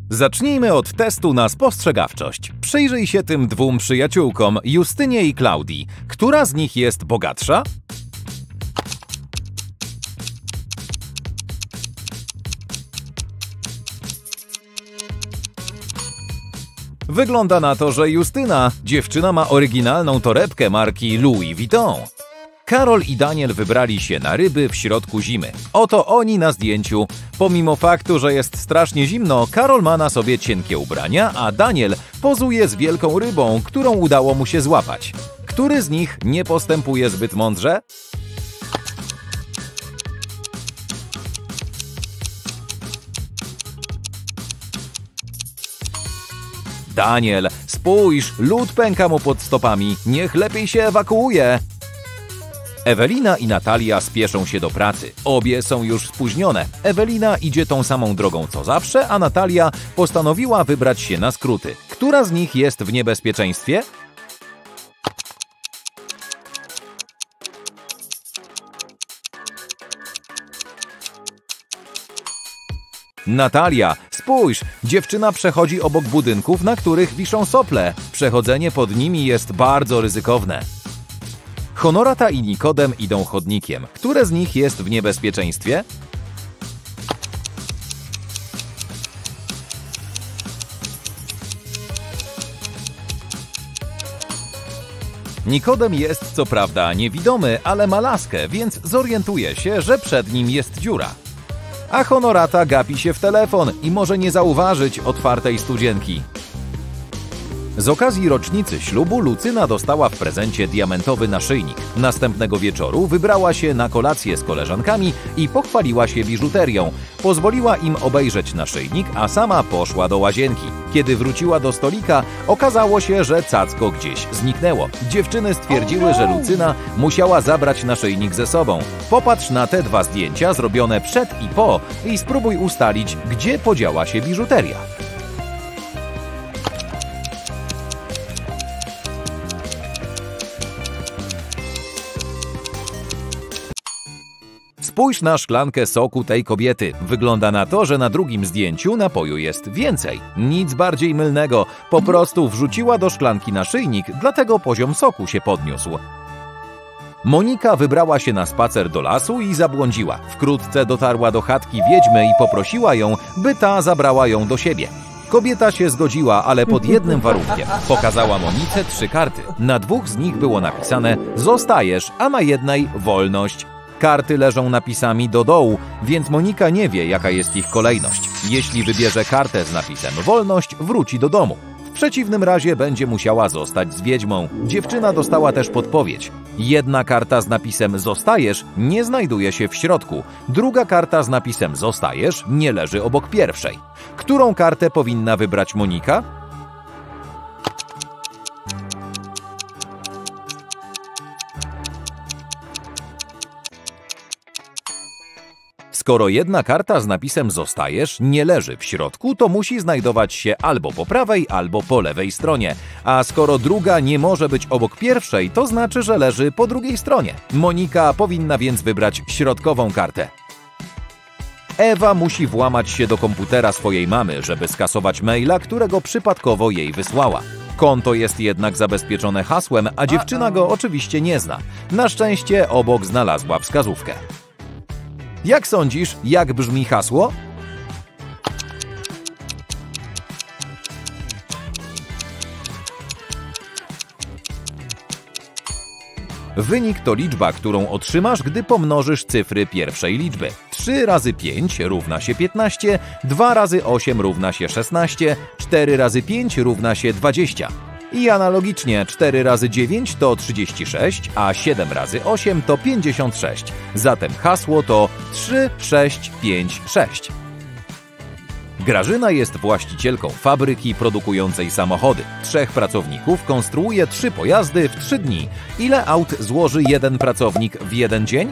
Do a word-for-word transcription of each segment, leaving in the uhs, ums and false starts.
Zacznijmy od testu na spostrzegawczość. Przyjrzyj się tym dwóm przyjaciółkom, Justynie i Klaudii. Która z nich jest bogatsza? Wygląda na to, że Justyna, dziewczyna ma oryginalną torebkę marki Louis Vuitton. Karol i Daniel wybrali się na ryby w środku zimy. Oto oni na zdjęciu. Pomimo faktu, że jest strasznie zimno, Karol ma na sobie cienkie ubrania, a Daniel pozuje z wielką rybą, którą udało mu się złapać. Który z nich nie postępuje zbyt mądrze? Daniel, spójrz, lód pęka mu pod stopami, niech lepiej się ewakuuje. Ewelina i Natalia spieszą się do pracy. Obie są już spóźnione. Ewelina idzie tą samą drogą co zawsze, a Natalia postanowiła wybrać się na skróty. Która z nich jest w niebezpieczeństwie? Natalia, spójrz, dziewczyna przechodzi obok budynków, na których wiszą sople. Przechodzenie pod nimi jest bardzo ryzykowne. Honorata i Nikodem idą chodnikiem. Które z nich jest w niebezpieczeństwie? Nikodem jest co prawda niewidomy, ale ma laskę, więc zorientuje się, że przed nim jest dziura. A Honorata gapi się w telefon i może nie zauważyć otwartej studzienki. Z okazji rocznicy ślubu Lucyna dostała w prezencie diamentowy naszyjnik. Następnego wieczoru wybrała się na kolację z koleżankami i pochwaliła się biżuterią. Pozwoliła im obejrzeć naszyjnik, a sama poszła do łazienki. Kiedy wróciła do stolika, okazało się, że cacko gdzieś zniknęło. Dziewczyny stwierdziły, że Lucyna musiała zabrać naszyjnik ze sobą. Popatrz na te dwa zdjęcia zrobione przed i po i spróbuj ustalić, gdzie podziała się biżuteria. Spójrz na szklankę soku tej kobiety. Wygląda na to, że na drugim zdjęciu napoju jest więcej. Nic bardziej mylnego. Po prostu wrzuciła do szklanki naszyjnik, dlatego poziom soku się podniósł. Monika wybrała się na spacer do lasu i zabłądziła. Wkrótce dotarła do chatki wiedźmy i poprosiła ją, by ta zabrała ją do siebie. Kobieta się zgodziła, ale pod jednym warunkiem. Pokazała Monice trzy karty. Na dwóch z nich było napisane „Zostajesz”, a na jednej „Wolność”. Karty leżą napisami do dołu, więc Monika nie wie, jaka jest ich kolejność. Jeśli wybierze kartę z napisem „Wolność”, wróci do domu. W przeciwnym razie będzie musiała zostać z wiedźmą. Dziewczyna dostała też podpowiedź. Jedna karta z napisem „Zostajesz” nie znajduje się w środku. Druga karta z napisem „Zostajesz” nie leży obok pierwszej. Którą kartę powinna wybrać Monika? Skoro jedna karta z napisem „Zostajesz” nie leży w środku, to musi znajdować się albo po prawej, albo po lewej stronie. A skoro druga nie może być obok pierwszej, to znaczy, że leży po drugiej stronie. Monika powinna więc wybrać środkową kartę. Ewa musi włamać się do komputera swojej mamy, żeby skasować maila, którego przypadkowo jej wysłała. Konto jest jednak zabezpieczone hasłem, a dziewczyna go oczywiście nie zna. Na szczęście obok znalazła wskazówkę. Jak sądzisz, jak brzmi hasło? Wynik to liczba, którą otrzymasz, gdy pomnożysz cyfry pierwszej liczby. trzy razy pięć równa się piętnaście, dwa razy osiem równa się szesnaście, cztery razy pięć równa się dwadzieścia. I analogicznie cztery razy dziewięć to trzydzieści sześć, a siedem razy osiem to pięćdziesiąt sześć. Zatem hasło to trzy sześć pięć sześć. Grażyna jest właścicielką fabryki produkującej samochody. Trzech pracowników konstruuje trzy pojazdy w trzy dni. Ile aut złoży jeden pracownik w jeden dzień?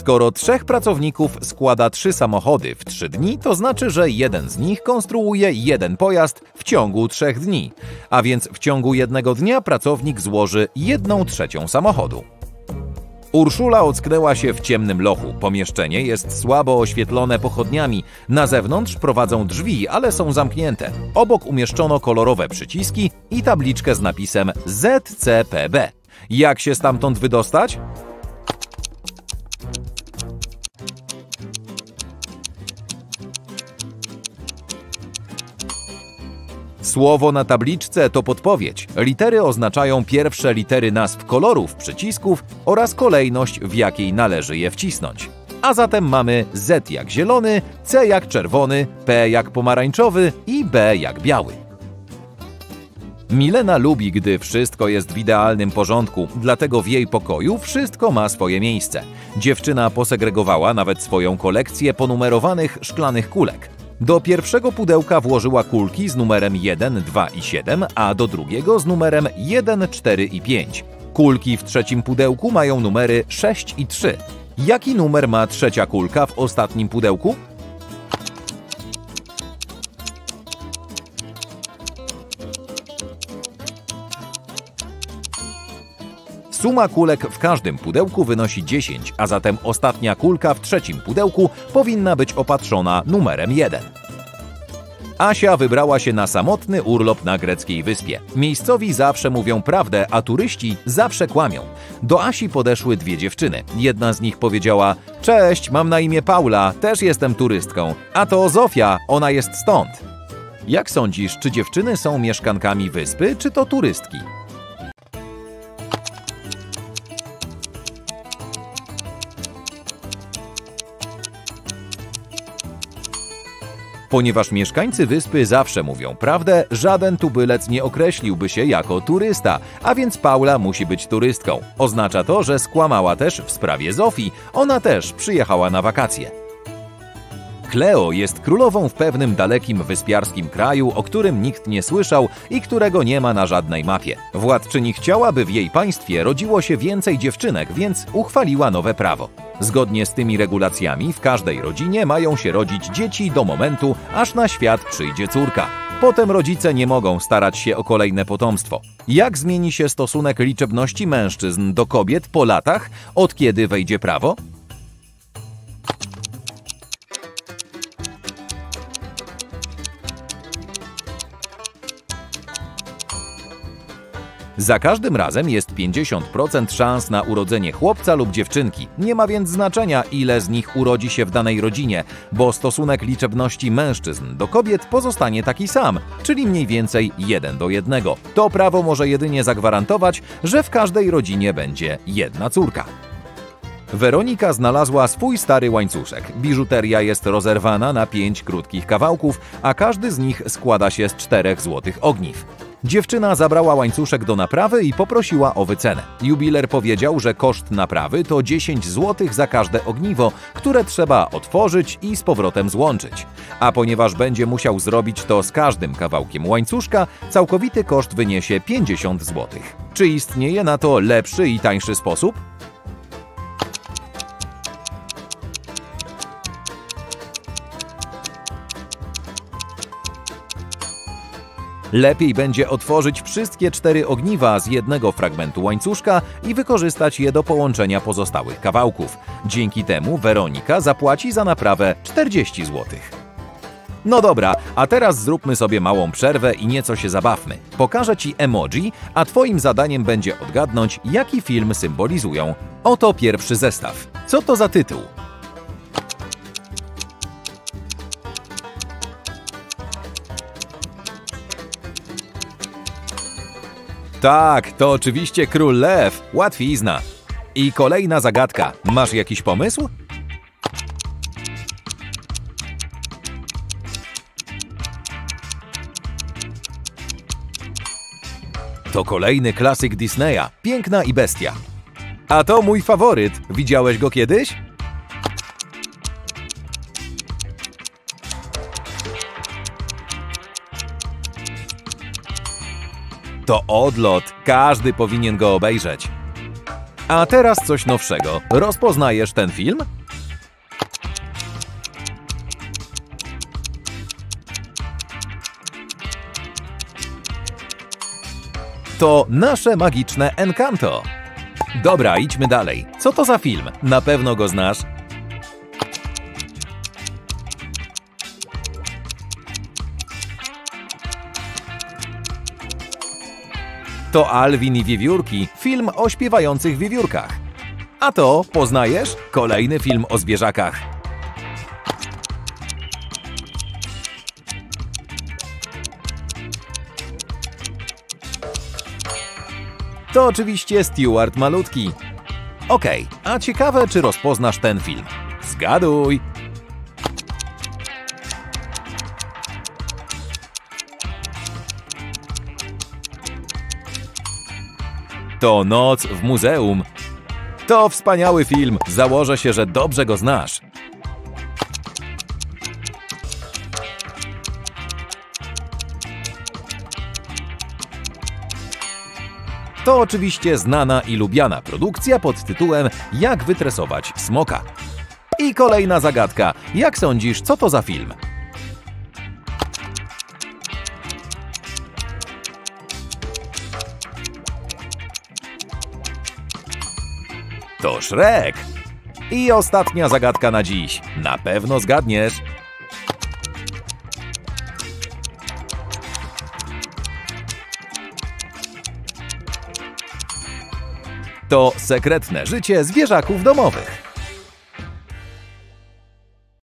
Skoro trzech pracowników składa trzy samochody w trzy dni, to znaczy, że jeden z nich konstruuje jeden pojazd w ciągu trzech dni, a więc w ciągu jednego dnia pracownik złoży jedną trzecią samochodu. Urszula ocknęła się w ciemnym lochu. Pomieszczenie jest słabo oświetlone pochodniami. Na zewnątrz prowadzą drzwi, ale są zamknięte. Obok umieszczono kolorowe przyciski i tabliczkę z napisem Z C P B. Jak się stamtąd wydostać? Słowo na tabliczce to podpowiedź. Litery oznaczają pierwsze litery nazw kolorów przycisków oraz kolejność, w jakiej należy je wcisnąć. A zatem mamy Z jak zielony, C jak czerwony, P jak pomarańczowy i B jak biały. Milena lubi, gdy wszystko jest w idealnym porządku, dlatego w jej pokoju wszystko ma swoje miejsce. Dziewczyna posegregowała nawet swoją kolekcję ponumerowanych szklanych kulek. Do pierwszego pudełka włożyła kulki z numerem jeden, dwa i siedem, a do drugiego z numerem jeden, cztery i pięć. Kulki w trzecim pudełku mają numery sześć i trzy. Jaki numer ma trzecia kulka w ostatnim pudełku? Suma kulek w każdym pudełku wynosi dziesięć, a zatem ostatnia kulka w trzecim pudełku powinna być opatrzona numerem jeden. Asia wybrała się na samotny urlop na greckiej wyspie. Miejscowi zawsze mówią prawdę, a turyści zawsze kłamią. Do Asi podeszły dwie dziewczyny. Jedna z nich powiedziała: „Cześć, mam na imię Paula, też jestem turystką. A to Zofia, ona jest stąd”. Jak sądzisz, czy dziewczyny są mieszkankami wyspy, czy to turystki? Ponieważ mieszkańcy wyspy zawsze mówią prawdę, żaden tubylec nie określiłby się jako turysta, a więc Paula musi być turystką. Oznacza to, że skłamała też w sprawie Zofii, ona też przyjechała na wakacje. Kleo jest królową w pewnym dalekim wyspiarskim kraju, o którym nikt nie słyszał i którego nie ma na żadnej mapie. Władczyni chciała, by w jej państwie rodziło się więcej dziewczynek, więc uchwaliła nowe prawo. Zgodnie z tymi regulacjami w każdej rodzinie mają się rodzić dzieci do momentu, aż na świat przyjdzie córka. Potem rodzice nie mogą starać się o kolejne potomstwo. Jak zmieni się stosunek liczebności mężczyzn do kobiet po latach, od kiedy wejdzie prawo? Za każdym razem jest pięćdziesiąt procent szans na urodzenie chłopca lub dziewczynki. Nie ma więc znaczenia, ile z nich urodzi się w danej rodzinie, bo stosunek liczebności mężczyzn do kobiet pozostanie taki sam, czyli mniej więcej jeden do jednego. To prawo może jedynie zagwarantować, że w każdej rodzinie będzie jedna córka. Weronika znalazła swój stary łańcuszek. Biżuteria jest rozerwana na pięć krótkich kawałków, a każdy z nich składa się z czterech złotych ogniw. Dziewczyna zabrała łańcuszek do naprawy i poprosiła o wycenę. Jubiler powiedział, że koszt naprawy to dziesięć złotych za każde ogniwo, które trzeba otworzyć i z powrotem złączyć. A ponieważ będzie musiał zrobić to z każdym kawałkiem łańcuszka, całkowity koszt wyniesie pięćdziesiąt złotych. Czy istnieje na to lepszy i tańszy sposób? Lepiej będzie otworzyć wszystkie cztery ogniwa z jednego fragmentu łańcuszka i wykorzystać je do połączenia pozostałych kawałków. Dzięki temu Weronika zapłaci za naprawę czterdzieści złotych. No dobra, a teraz zróbmy sobie małą przerwę i nieco się zabawmy. Pokażę Ci emoji, a Twoim zadaniem będzie odgadnąć, jaki film symbolizują. Oto pierwszy zestaw. Co to za tytuł? Tak, to oczywiście Król Lew. Łatwizna. I kolejna zagadka. Masz jakiś pomysł? To kolejny klasyk Disneya. Piękna i bestia. A to mój faworyt. Widziałeś go kiedyś? To Odlot. Każdy powinien go obejrzeć. A teraz coś nowszego. Rozpoznajesz ten film? To nasze magiczne Encanto. Dobra, idźmy dalej. Co to za film? Na pewno go znasz. To Alvin i Wiewiórki, film o śpiewających wiewiórkach. A to, poznajesz? Kolejny film o zwierzakach. To oczywiście Stuart Malutki. Okej, a ciekawe, czy rozpoznasz ten film? Zgaduj! To Noc w muzeum. To wspaniały film. Założę się, że dobrze go znasz. To oczywiście znana i lubiana produkcja pod tytułem Jak wytresować smoka. I kolejna zagadka. Jak sądzisz, co to za film? To Shrek. I ostatnia zagadka na dziś. Na pewno zgadniesz. To Sekretne życie zwierzaków domowych.